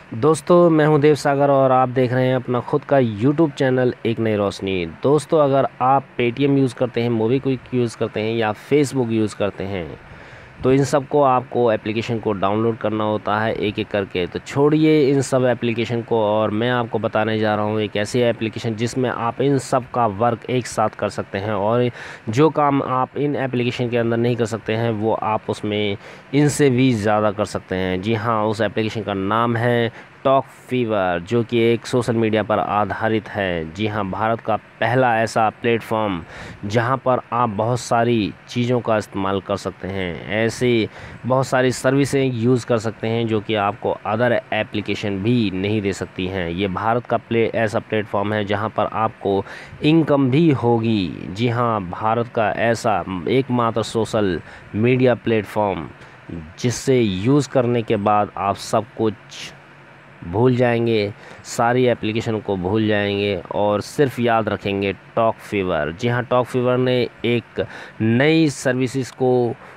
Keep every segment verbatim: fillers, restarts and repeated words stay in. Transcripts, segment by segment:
दोस्तों मैं हूं देव सागर और आप देख रहे हैं अपना खुद का यूट्यूब चैनल एक नई रोशनी। दोस्तों अगर आप पेटीएम यूज़ करते हैं, मोबीक्विक यूज़ करते हैं या फेसबुक यूज़ करते हैं तो इन सब को आपको एप्लीकेशन को डाउनलोड करना होता है एक एक करके। तो छोड़िए इन सब एप्लीकेशन को और मैं आपको बताने जा रहा हूँ एक ऐसी एप्लीकेशन जिसमें आप इन सब का वर्क एक साथ कर सकते हैं और जो काम आप इन एप्लीकेशन के अंदर नहीं कर सकते हैं वो आप उसमें इनसे भी ज़्यादा कर सकते हैं। जी हाँ, उस एप्लीकेशन का नाम है टॉक फीवर, जो कि एक सोशल मीडिया पर आधारित है। जी हाँ, भारत का पहला ऐसा प्लेटफॉर्म जहां पर आप बहुत सारी चीज़ों का इस्तेमाल कर सकते हैं, ऐसे बहुत सारी सर्विसें यूज़ कर सकते हैं जो कि आपको अदर एप्लीकेशन भी नहीं दे सकती हैं। ये भारत का प्ले ऐसा प्लेटफॉर्म है जहां पर आपको इनकम भी होगी। जी हाँ, भारत का ऐसा एकमात्र सोशल मीडिया प्लेटफॉर्म जिससे यूज़ करने के बाद आप सब कुछ भूल जाएंगे, सारी एप्लीकेशन को भूल जाएंगे और सिर्फ याद रखेंगे टॉक फीवर। जी हाँ, टॉक फीवर ने एक नई सर्विसेज को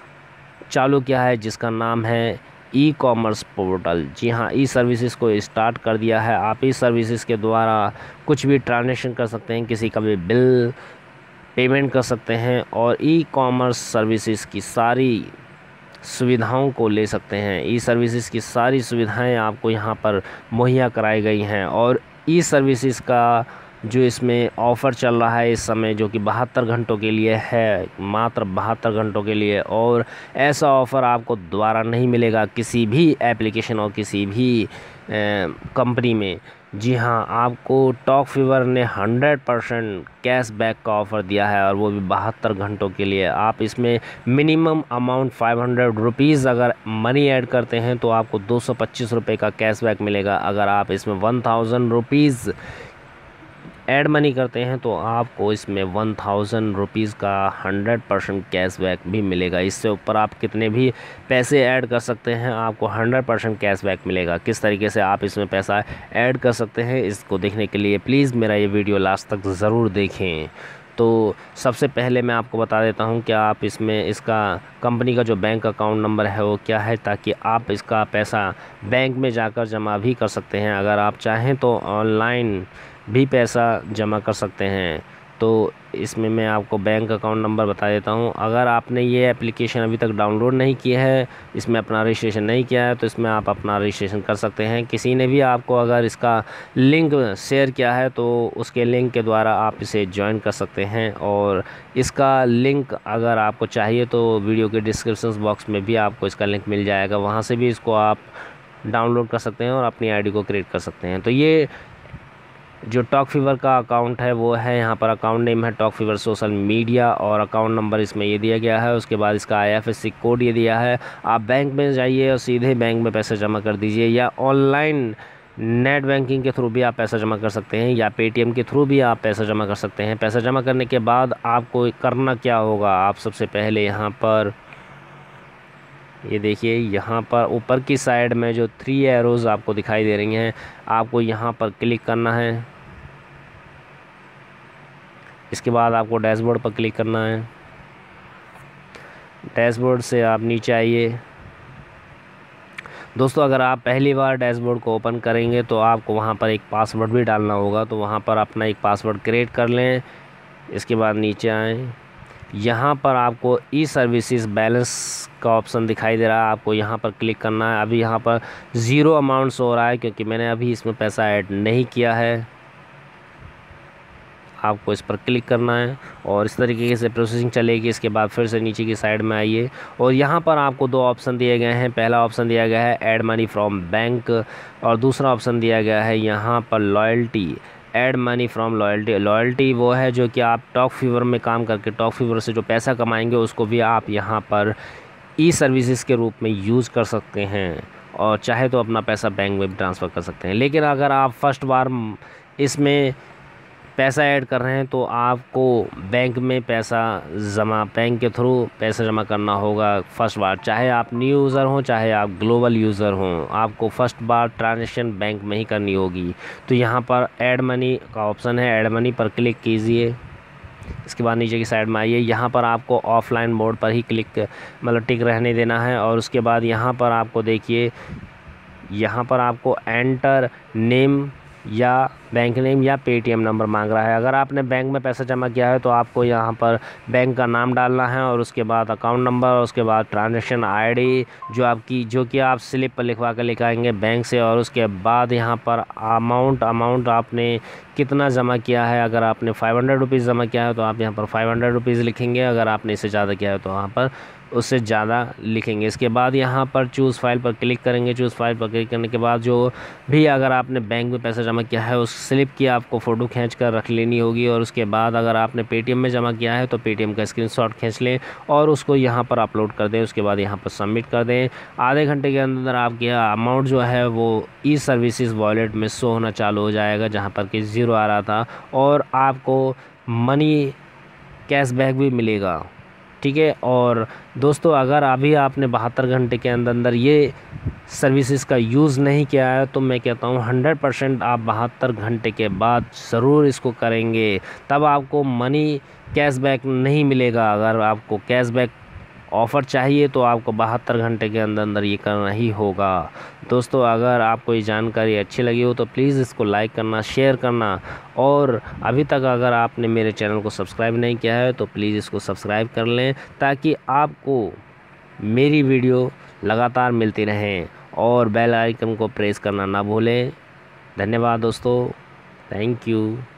चालू किया है जिसका नाम है ई कॉमर्स पोर्टल। जी हाँ, ई सर्विसेज को स्टार्ट कर दिया है। आप ई सर्विसेज के द्वारा कुछ भी ट्रांजैक्शन कर सकते हैं, किसी का भी बिल पेमेंट कर सकते हैं और ई कॉमर्स सर्विसेज की सारी सुविधाओं को ले सकते हैं। ई सर्विसेज की सारी सुविधाएं आपको यहां पर मुहैया कराई गई हैं और ई सर्विसेज का जो इसमें ऑफ़र चल रहा है इस समय, जो कि बहत्तर घंटों के लिए है, मात्र बहत्तर घंटों के लिए। और ऐसा ऑफ़र आपको दोबारा नहीं मिलेगा किसी भी एप्लीकेशन और किसी भी कंपनी में। जी हाँ, आपको टॉक फीवर ने हंड्रेड परसेंट कैशबैक का ऑफ़र दिया है और वो भी बहत्तर घंटों के लिए। आप इसमें minimum amount five hundred rupees अगर मनी ऐड करते हैं तो आपको दो सौ पच्चीस रुपये का कैशबैक मिलेगा। अगर आप इसमें one thousand rupees add money करते हैं तो आपको इसमें वन थाउजेंड रुपीज़ का हंड्रेड परसेंट कैशबैक भी मिलेगा। इससे ऊपर आप कितने भी पैसे ऐड कर सकते हैं, आपको हंड्रेड परसेंट कैशबैक मिलेगा। किस तरीके से आप इसमें पैसा ऐड कर सकते हैं, इसको देखने के लिए प्लीज़ मेरा ये वीडियो लास्ट तक ज़रूर देखें। तो सबसे पहले मैं आपको बता देता हूं कि आप इसमें इसका कंपनी का जो बैंक अकाउंट नंबर है वो क्या है, ताकि आप इसका पैसा बैंक में जाकर जमा भी कर सकते हैं। अगर आप चाहें तो ऑनलाइन भी पैसा जमा कर सकते हैं। तो इसमें मैं आपको बैंक अकाउंट नंबर बता देता हूं। अगर आपने ये एप्लीकेशन अभी तक डाउनलोड नहीं किया है, इसमें अपना रजिस्ट्रेशन नहीं किया है, तो इसमें आप अपना रजिस्ट्रेशन कर सकते हैं। किसी ने भी आपको अगर इसका लिंक शेयर किया है तो उसके लिंक के द्वारा आप इसे ज्वाइन कर सकते हैं। और इसका लिंक अगर आपको चाहिए तो वीडियो के डिस्क्रिप्शन बॉक्स में भी आपको इसका लिंक मिल जाएगा, वहाँ से भी इसको आप डाउनलोड कर सकते हैं और अपनी आई डी को क्रिएट कर सकते हैं। तो ये जो टॉक फीवर का अकाउंट है वो है, यहाँ पर अकाउंट नेम है टॉक फीवर सोशल मीडिया और अकाउंट नंबर इसमें ये दिया गया है। उसके बाद इसका I F S C code ये दिया है। आप बैंक में जाइए और सीधे बैंक में पैसे जमा कर दीजिए, या ऑनलाइन नेट बैंकिंग के थ्रू भी आप पैसा जमा कर सकते हैं, या पेटीएम के थ्रू भी आप पैसा जमा कर सकते हैं। पैसा जमा करने के बाद आपको करना क्या होगा, आप सबसे पहले यहाँ पर ये देखिए, यहाँ पर ऊपर की साइड में जो थ्री एरोज़ आपको दिखाई दे रही हैं, आपको यहाँ पर क्लिक करना है। इसके बाद आपको डैशबोर्ड पर क्लिक करना है। डैशबोर्ड से आप नीचे आइए। दोस्तों अगर आप पहली बार डैशबोर्ड को ओपन करेंगे तो आपको वहाँ पर एक पासवर्ड भी डालना होगा, तो वहाँ पर अपना एक पासवर्ड क्रिएट कर लें। इसके बाद नीचे आएँ, यहाँ पर आपको ई सर्विसेज बैलेंस का ऑप्शन दिखाई दे रहा है, आपको यहाँ पर क्लिक करना है। अभी यहाँ पर ज़ीरो अमाउंट्स हो रहा है क्योंकि मैंने अभी इसमें पैसा ऐड नहीं किया है। आपको इस पर क्लिक करना है और इस तरीके से प्रोसेसिंग चलेगी। इसके बाद फिर से नीचे की साइड में आइए और यहाँ पर आपको दो ऑप्शन दिए गए हैं। पहला ऑप्शन दिया गया है ऐड मनी फ्रॉम बैंक और दूसरा ऑप्शन दिया गया है यहाँ पर loyalty, add money from loyalty. Loyalty वो है जो कि आप टॉक फीवर में काम करके टॉक फीवर से जो पैसा कमाएंगे उसको भी आप यहाँ पर ई सर्विसेज के रूप में यूज़ कर सकते हैं और चाहे तो अपना पैसा बैंक में भी ट्रांसफ़र कर सकते हैं। लेकिन अगर आप फर्स्ट बार इसमें पैसा ऐड कर रहे हैं तो आपको बैंक में पैसा जमा बैंक के थ्रू पैसा जमा करना होगा फर्स्ट बार। चाहे आप न्यू यूज़र हों चाहे आप ग्लोबल यूज़र हों, आपको फ़र्स्ट बार ट्रांजैक्शन बैंक में ही करनी होगी। तो यहाँ पर ऐड मनी का ऑप्शन है, ऐड मनी पर क्लिक कीजिए। इसके बाद नीचे की साइड में आइए, यहाँ पर आपको ऑफलाइन मोड पर ही क्लिक मतलब टिक रहने देना है। और उसके बाद यहाँ पर आपको देखिए यहाँ पर आपको एंटर नेम या बैंक नेम या पेटीएम नंबर मांग रहा है। अगर आपने बैंक में पैसा जमा किया है तो आपको यहाँ पर बैंक का नाम डालना है और उसके बाद अकाउंट नंबर और उसके बाद ट्रांजैक्शन आईडी जो आपकी जो कि आप स्लिप पर लिखवा कर लिखाएंगे बैंक से, और उसके बाद यहाँ पर अमाउंट अमाउंट आपने कितना जमा किया है। अगर आपने फाइव हंड्रेड रुपीज़ जमा किया है तो आप यहाँ पर फाइव हंड्रेड रुपीज़ लिखेंगे। अगर आपने इससे ज़्यादा किया है तो वहाँ पर उससे ज़्यादा लिखेंगे। इसके बाद यहाँ पर चूज़ फाइल पर क्लिक करेंगे। चूज़ फाइल पर क्लिक करने के बाद जो भी अगर आपने बैंक में पैसा जमा किया है उस स्लिप की आपको फ़ोटो खींच कर रख लेनी होगी, और उसके बाद अगर आपने पेटीएम में जमा किया है तो पेटीएम का स्क्रीनशॉट खींच लें और उसको यहाँ पर अपलोड कर दें। उसके बाद यहाँ पर सबमिट कर दें। आधे घंटे के अंदर आपके अमाउंट जो है वो ई सर्विसेज वॉलेट में शो होना चालू हो जाएगा, जहाँ पर कि ज़ीरो आ रहा था, और आपको मनी कैशबैक भी मिलेगा। ठीक है। और दोस्तों अगर अभी आपने बहत्तर घंटे के अंदर अंदर ये सर्विसेज का यूज़ नहीं किया है तो मैं कहता हूँ हंड्रेड परसेंट आप बहत्तर घंटे के बाद ज़रूर इसको करेंगे, तब आपको मनी कैशबैक नहीं मिलेगा। अगर आपको कैशबैक ऑफ़र चाहिए तो आपको बहत्तर घंटे के अंदर अंदर ये करना ही होगा। दोस्तों अगर आपको ये जानकारी अच्छी लगी हो तो प्लीज़ इसको लाइक करना, शेयर करना, और अभी तक अगर आपने मेरे चैनल को सब्सक्राइब नहीं किया है तो प्लीज़ इसको सब्सक्राइब कर लें, ताकि आपको मेरी वीडियो लगातार मिलती रहें, और बेल आइकन को प्रेस करना ना भूलें। धन्यवाद दोस्तों, थैंक यू।